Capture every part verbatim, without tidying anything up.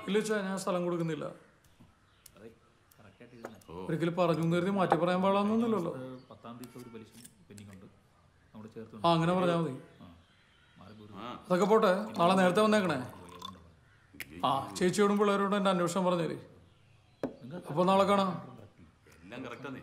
ഇല്ല വെച്ചാൽ ഞാൻ സ്ഥലം കൊടുക്കുന്നില്ല. ഒരിക്കലും പറഞ്ഞു കരുതി മാറ്റി പറയാൻ പാടാന്നൊന്നുമില്ലല്ലോ. ആ അങ്ങനെ പറഞ്ഞാൽ മതി. അതൊക്കെ പോട്ടെ, നാളെ നേരത്തെ വന്നേക്കണേ. ആ ചേച്ചിയോടും പിള്ളേരോടും എൻ്റെ അന്വേഷണം പറഞ്ഞേര്. അപ്പോൾ നാളെ കാണാം. എല്ലാം കറക്റ്റാന്നേ.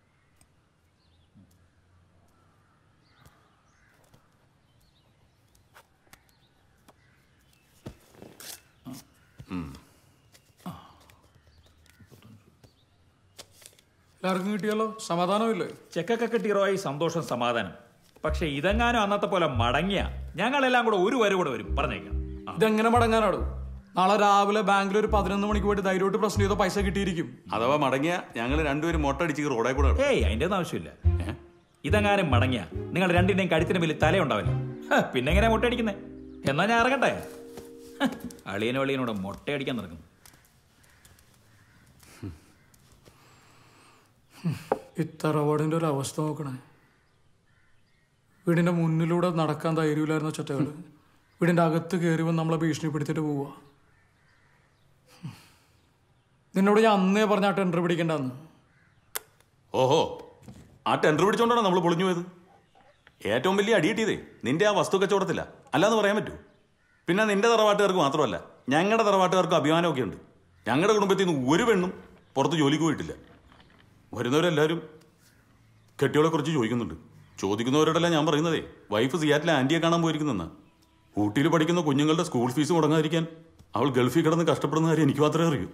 എല്ലാവർക്കും കിട്ടിയല്ലോ, സമാധാനമില്ലേ? ചെക്കൊക്കെ കിട്ടിയറോയി സന്തോഷം സമാധാനം. പക്ഷെ ഇതെങ്ങാനും അന്നത്തെ പോലെ മടങ്ങിയ ഞങ്ങളെല്ലാം കൂടെ ഒരു വരും കൂടെ വരും പറഞ്ഞേക്കാം. ഇതെങ്ങനെ മടങ്ങാനാടോ? നാളെ രാവിലെ ബാങ്കിൽ ഒരു പതിനൊന്ന് മണിക്ക് പോയിട്ട് ധൈര്യമായിട്ട് പ്രശ്നം ചെയ്തോ പൈസ കിട്ടിയിരിക്കും. അഥവാ മടങ്ങിയ ഞങ്ങൾ രണ്ടുപേരും മൊട്ടടിച്ച് റോഡേ കൂടെ. ഏയ് അതിൻ്റെ ഒന്നും ആവശ്യമില്ല. ഇതെങ്ങാനും മടങ്ങിയ നിങ്ങൾ രണ്ടിൻ്റെയും കഴുത്തിന് വലിയ തലയുണ്ടാവില്ല. പിന്നെ എങ്ങനെയാ മുട്ടയടിക്കുന്നത്? എന്നാ ഞാൻ ഇറങ്ങട്ടെ. അളിയനും അളിയനോട് മുട്ടയടിക്കാൻ നടക്കുന്നു. ഈ തറവാടിൻ്റെ ഒരു അവസ്ഥ നോക്കണേ. വീടിൻ്റെ മുന്നിലൂടെ നടക്കാൻ ധൈര്യമില്ലായിരുന്ന ചട്ടകൾ വീടിൻ്റെ അകത്ത് കയറി വന്ന് നമ്മളെ ഭീഷണിപ്പെടുത്തിയിട്ട് പോവുക. നിന്നോട് ഞാൻ അന്നേ പറഞ്ഞ ആ ടെൻഡർ പിടിക്കണ്ടെന്ന്. ഓഹോ, ആ ടെൻഡർ പിടിച്ചോണ്ടാണ് നമ്മൾ പൊളിഞ്ഞു പോയത്. ഏറ്റവും വലിയ അടി കിട്ടിയതേ നിന്റെ ആ വസ്തു കച്ചവടത്തില്ല, അല്ലാന്ന് പറയാൻ പറ്റൂ. പിന്നെ നിന്റെ തറവാട്ടുകാർക്ക് മാത്രമല്ല, ഞങ്ങളുടെ തറവാട്ടുകാർക്കും അഭിമാനമൊക്കെ ഉണ്ട്. ഞങ്ങളുടെ കുടുംബത്തിൽ നിന്ന് ഒരു പെണ്ണും പുറത്ത് ജോലിക്ക് പോയിട്ടില്ല. വരുന്നവരെല്ലാവരും കെട്ടിയോളെ കുറിച്ച് ചോദിക്കുന്നുണ്ട്. ചോദിക്കുന്നവരോടല്ല ഞാൻ പറയുന്നതേ, വൈഫ് സിയാറ്റിലെ ആൻറ്റിയെ കാണാൻ പോയിരിക്കുന്നെന്നാ. ഊട്ടിയിൽ പഠിക്കുന്ന കുഞ്ഞുങ്ങളുടെ സ്കൂൾ ഫീസ് മുടങ്ങാതിരിക്കാൻ അവൾ ഗൾഫിൽ കിടന്ന് കഷ്ടപ്പെടുന്ന കാര്യം എനിക്ക് മാത്രമേ അറിയൂ.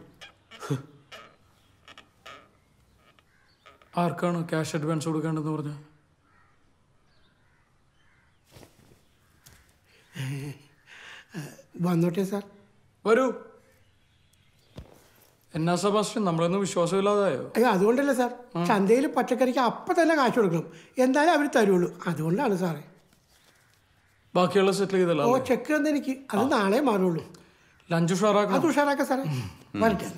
ആർക്കാണ് ക്യാഷ് അഡ്വാൻസ് കൊടുക്കേണ്ടതെന്ന് പറഞ്ഞ? വന്നോട്ടെ സാർ. വരൂ. എന്നാ സെബാസ്റ്റ്യൻ, നമ്മളൊന്നും വിശ്വാസമില്ലാതായോ? അയ്യോ അതുകൊണ്ടല്ല സാർ, ചന്തയിൽ പച്ചക്കറിക്ക് അപ്പം തന്നെ കാശ് കൊടുക്കണം, എന്തായാലും അവർ തരുള്ളൂ. അതുകൊണ്ടാണ് സാറേ. ബാക്കിയുള്ള സെറ്റിൽ ചെയ്തല്ലോ. ഓ ചെക്ക് തന്നെ എനിക്ക്, അത് നാളെ മാറുള്ളൂ. ലഞ്ച് ഉഷാറാക്കാം. അത് ഉഷാറാക്കാം സാറേ. വരട്ടെ.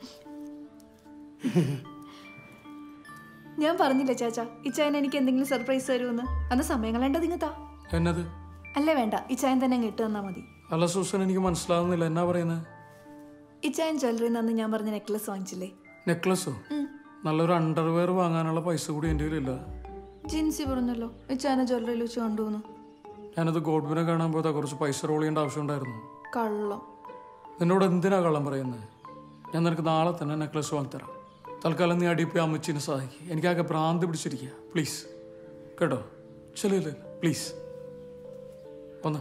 ഞാൻ പറഞ്ഞില്ല ചാച്ചാ ഇച്ചായൻ എനിക്ക് എന്തെങ്കിലും സർപ്രൈസ് തരുമെന്ന്. അന്ന് സമയം കളയേണ്ടത് ഇങ്ങത്താ. എന്നത്? അല്ലേ വേണ്ട, ഇച്ചായൻ തന്നെ ഇട്ട് തന്നാ മതി. അല്ല സൂസൻ, എനിക്ക് മനസ്സിലാവുന്നില്ല, എന്നാ പറയുന്നത്? ഇച്ചായൻ ജ്വല്ലറി അന്ന് ഞാൻ പറഞ്ഞ നെക്ലസ് വാങ്ങിച്ചില്ലേ? നെക്ലസോ? നല്ലൊരു അണ്ടർവെയർ വാങ്ങാനുള്ള പൈസ കൂടി എൻ്റെ കയ്യിലില്ല. ജിൻസി പറഞ്ഞല്ലോ ഇച്ചായനെ ജ്വല്ലറിയിൽ വെച്ച് കണ്ടുവന്നു. ഞാനത് ഗോഡ്ബിനെ കാണാൻ പോയതാ, കുറച്ച് പൈസ റോൾ ചെയ്യേണ്ട ആവശ്യമുണ്ടായിരുന്നു. കള്ളം. നിന്നോട് എന്തിനാ കള്ളം പറയുന്നത്? ഞാൻ നിനക്ക് നാളെ തന്നെ നെക്ലസ് വാങ്ങിത്തരാം. തൽക്കാലം നീ അടിപ്പോയി അമ്മച്ചിനെ സഹായിക്കുക. എനിക്കാകെ ഭ്രാന്ത് പിടിച്ചിരിക്കുക. പ്ലീസ് കേട്ടോ? ചെല്ലില്ല പ്ലീസ്. ഒന്ന്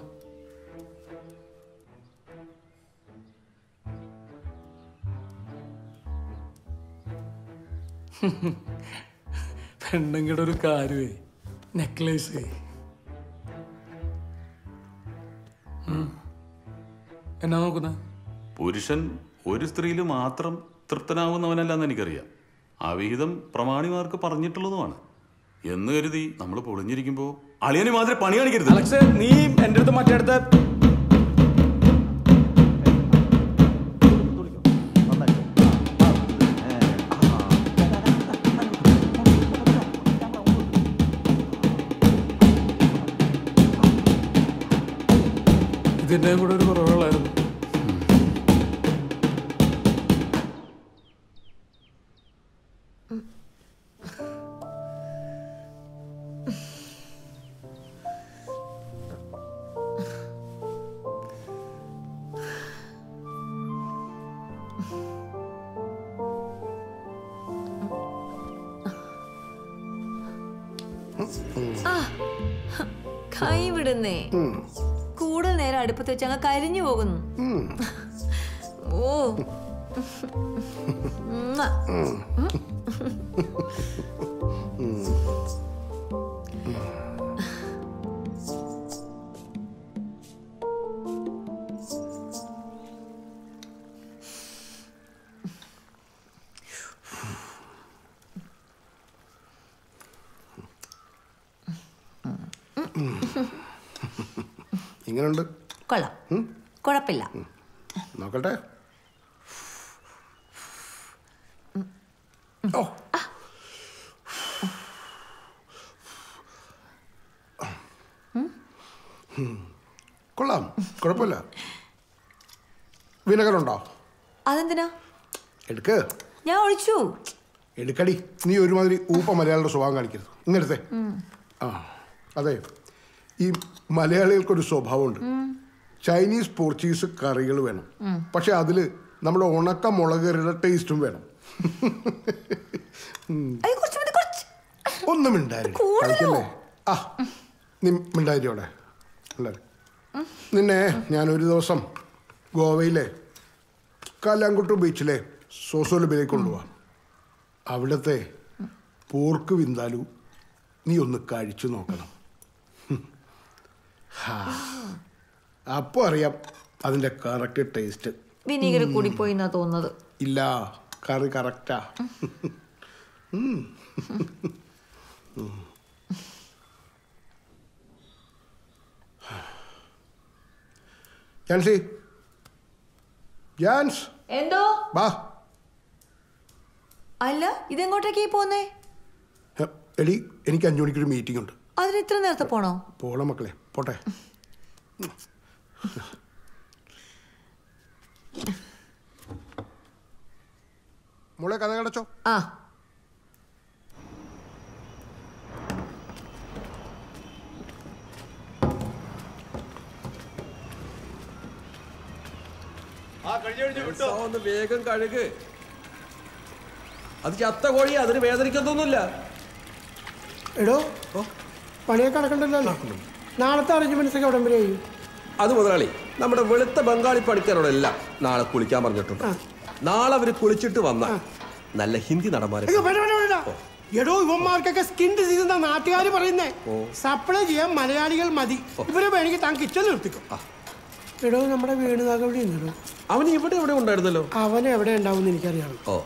പെണ്ണുങ്ങളുടെ ഒരു കാര്യമേ നെക്ലേസ്. എന്നാ നോക്കുന്ന? പുരുഷൻ ഒരു സ്ത്രീയിൽ മാത്രം തൃപ്തനാവുന്നവനല്ലെന്ന് എനിക്കറിയാം. ആ വിഹിതം പ്രമാണിമാർക്ക് പറഞ്ഞിട്ടുള്ളതുമാണ് എന്ന് കരുതി നമ്മൾ പൊളിഞ്ഞിരിക്കുമ്പോൾ അളിയന് മാത്രമേ പണി കാണിക്കരുത്. അലക്സേ, നീ എൻ്റെ അടുത്ത് മറ്റേടത്ത് ഇതിൻ്റെ കൂടെ ഒരു കുറവുകളായിരുന്നു. കൈ വിടുന്നേ, കൂടുതൽ നേരം അടുപ്പത്ത് വെച്ച് അങ്ങ് കരിഞ്ഞു പോകുന്നു. ഓ ഇങ്ങനുണ്ട്. കൊള്ളാം, കുഴപ്പമില്ല. നോക്കട്ടെ. കൊള്ളാം, കുഴപ്പമില്ല. വിനെഗറുണ്ടോ? അതെന്തിനാ? എടുക്ക്. ഞാൻ ഒഴിച്ചു. എടുക്കടി. നീ ഒരുമാതിരി ഊപ്പ മലയാളിയുടെ സ്വഭാവം കാണിക്കരുത്. ഇങ്ങനത്തെ ആ അതെ, ഈ മലയാളികൾക്കൊരു സ്വഭാവമുണ്ട്. ചൈനീസ് പോർച്ചുഗീസ് കറികൾ വേണം, പക്ഷെ അതിൽ നമ്മുടെ ഉണക്ക മുളകറിയുടെ ടേസ്റ്റും വേണം. ഒന്നും മിണ്ടായിരിക്കല്ലേ? ആ നീ മിണ്ടായിരിക്കോടെ. നിന്നെ ഞാനൊരു ദിവസം ഗോവയിലെ കാലാങ്കുട്ടു ബീച്ചിലെ സോസോലബിലേക്ക് കൊണ്ടുപോവാം. അവിടുത്തെ പോർക്ക് വിന്താലു നീ ഒന്ന് കഴിച്ചു നോക്കണം. അപ്പോൾ അറിയാം അതിൻ്റെ കറക്റ്റ് ടേസ്റ്റ്. വിനീഗർ കൂടി പോയി എന്നാ തോന്നുന്നത്. ഇല്ല, കറി കറക്റ്റാ. ജാൻസി, ജാൻസ് എന്തോ? വാ. അല്ല, ഇതെങ്ങോട്ടേക്ക് പോന്നേ? എടി, എനിക്ക് അഞ്ചു മണിക്കൊരു മീറ്റിംഗ് ഉണ്ട്. അതിന് ഇത്ര നേരത്തെ പോണോ? പോണം മക്കളെ, പോട്ടെ. മോളെ കഥ കടച്ചോ. ആ ഒന്ന് വേഗം കഴുക്. അത് ചത്ത കോഴി, അതിന് വേദനിക്കൊന്നുമില്ല. എടോ, പണിയൊക്കെ നടക്കണ്ടല്ലോ. നാളത്തെ അറേഞ്ച്മെന്റ്സ് ഒക്കെ ഉടൻ വരെ ചെയ്യും. അത് മുതലാളി, നമ്മുടെ വെളുത്ത ബംഗാളി പണിക്കാരോടെല്ലാം നാളെ കുളിക്കാൻ പറഞ്ഞിട്ടുണ്ട്. നാളെ അവര് കുളിച്ചിട്ട് വന്ന നല്ല ഹിന്ദി നടന്മാരെ. എടോ, ഇവന്മാർക്കൊക്കെ സ്കിൻ ഡിസീസ് എന്താ നാട്ടുകാർ പറയുന്നേ? സപ്ലൈ ചെയ്യാൻ മലയാളികൾ മതി. ഇവരെ വേണമെങ്കിൽ താൻ കിച്ചൺ നിർത്തിക്കും. എടോ, നമ്മുടെ വേണുതാക എവിടെ ഉണ്ടോ? അവൻ ഇവിടെ എവിടെ ഉണ്ടായിരുന്നല്ലോ. അവൻ എവിടെ ഉണ്ടാവും എനിക്കറിയാം. ഓ,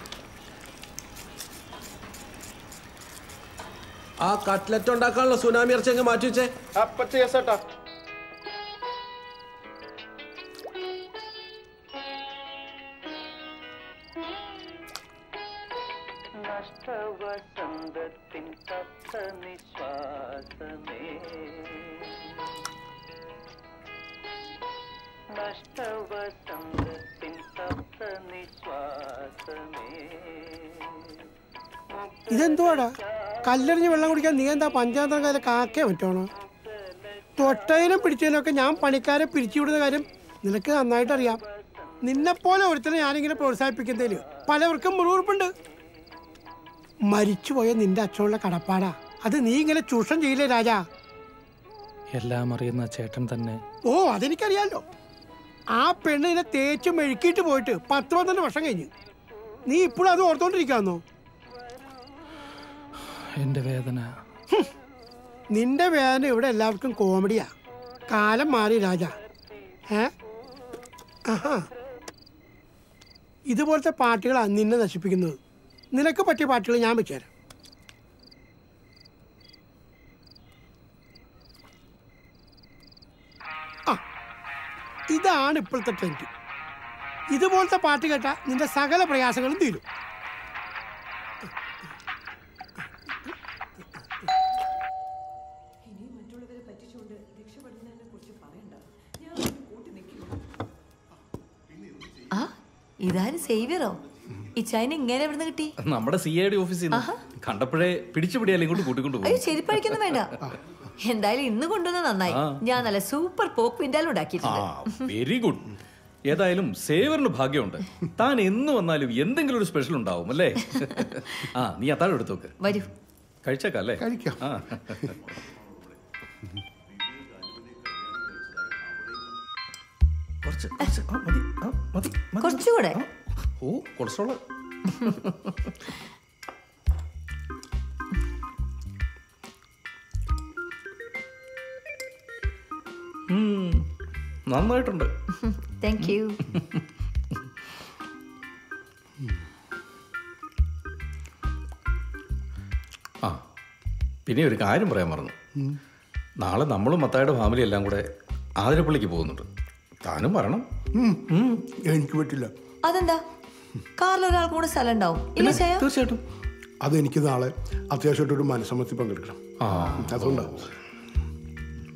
ആ കട്ട്ലറ്റ് ഉണ്ടാക്കാനുള്ള സുനാമി ഇറച്ചി അങ്ങ് മാറ്റി വെച്ചേ. ഇതെന്തുവാടാ? കല്ലെറിഞ്ഞ് വെള്ളം കുടിക്കാൻ നീ എന്താ പഞ്ചായത്ത് കാര്യം കാക്കേ പറ്റണോ? തൊട്ടതിനും പിടിച്ചതിനൊക്കെ ഞാൻ പണിക്കാരെ പിരിച്ചുവിടുന്ന കാര്യം നിനക്ക് നന്നായിട്ട് അറിയാം. നിന്നെപ്പോലെ ഒരുത്തനെ ഞാനിങ്ങനെ പ്രോത്സാഹിപ്പിക്കുന്നതിൽ പലവർക്കും മുറിവുറുപ്പുണ്ട്. മരിച്ചുപോയ നിന്റെ അച്ഛനുള്ള കടപ്പാടാ. അത് നീ ഇങ്ങനെ ചൂഷണം ചെയ്യില്ലേ രാജാ? എല്ലാം അറിയുന്ന ചേട്ടൻ തന്നെ. ഓ, അതെനിക്കറിയാലോ. ആ പെണ്ണിനെ തേച്ച് മെഴുക്കിയിട്ട് പോയിട്ട് പത്ത് പന്ത്രണ്ട് വർഷം കഴിഞ്ഞു. നീ ഇപ്പോഴും അത് ഓർത്തോണ്ടിരിക്കാന്നോ? എന്റെ വേദന. നിന്റെ വേദന ഇവിടെ എല്ലാവർക്കും കോമഡിയാ. കാലം മാറി രാജാ. ഏ ആഹാ, ഇതുപോലത്തെ പാട്ടുകളാണ് നിന്നെ നശിപ്പിക്കുന്നത്. നിനക്ക് പറ്റിയ പാട്ടുകൾ ഞാൻ വെച്ചുതരാം. ആ, ഇതാണ് ഇപ്പോഴത്തെ ട്രെൻഡ്. ഇതുപോലത്തെ പാട്ട് കേട്ടാൽ നിന്റെ സകല പ്രയാസങ്ങളും തീരും. ആ, ഇതാരും സേവിയറോ? ഈ ചൈന ഇങ്ങനെ എവിടെ നിന്ന് കിട്ടി? നമ്മുടെ സി ഐ ഡി ഓഫീസിൽ കണ്ടപ്പോഴേ പിടിച്ചുപിടിയാലും ഇങ്ങോട്ട് കൂട്ടിക്കൊണ്ടു അയ്യോ, ചെരിപ്പഴിക്കൊന്നും വേണ്ട. എന്തായാലും ഇന്ന് കൊണ്ടുവന്ന നന്നായി. ഞാൻ നല്ല സൂപ്പർ പോക്ക് വിൻഡാലും ഉണ്ടാക്കിയിട്ടുണ്ട്. Very good. ഏതായാലും സേവറിന് ഭാഗ്യമുണ്ട്. താൻ എന്ന് വന്നാലും എന്തെങ്കിലും ഒരു സ്പെഷ്യൽ ഉണ്ടാവും അല്ലേ? ആ, നീ അത്താഴം എടുത്തോക്ക്. വരൂ, കഴിച്ചേക്കാം അല്ലേ? കഴിക്കാം. കുറച്ചുകൂടെ. ഓ, കൊളസ്ട്രോള്. നന്നായിട്ടുണ്ട്. Thank you. ആ, പിന്നെ ഒരു കാര്യം പറയാൻ മറന്നു. നാളെ നമ്മളും മത്തായുടെ ഫാമിലി എല്ലാം കൂടെ ആതിരപ്പള്ളിക്ക് പോകുന്നുണ്ട്. താനും വരണം. എനിക്ക് പറ്റില്ല. അതെന്താ? കാറിൽ ഒരാൾക്ക് കൂടെ സ്ഥലം ഉണ്ടാവും. തീർച്ചയായിട്ടും. അതെനിക്ക് നാളെ അത്യാവശ്യമായിട്ടൊരു മനസ്സമ്മത്തി പങ്കെടുക്കണം. അതുകൊണ്ടാവും.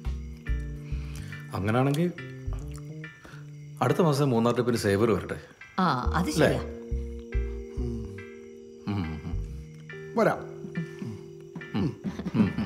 അങ്ങനാണെങ്കിൽ അടുത്ത മാസം മൂന്നാർ ട്രിപ്പിന് സേവർ വരട്ടെ. ആ അത് ശരിയാ. വരാം.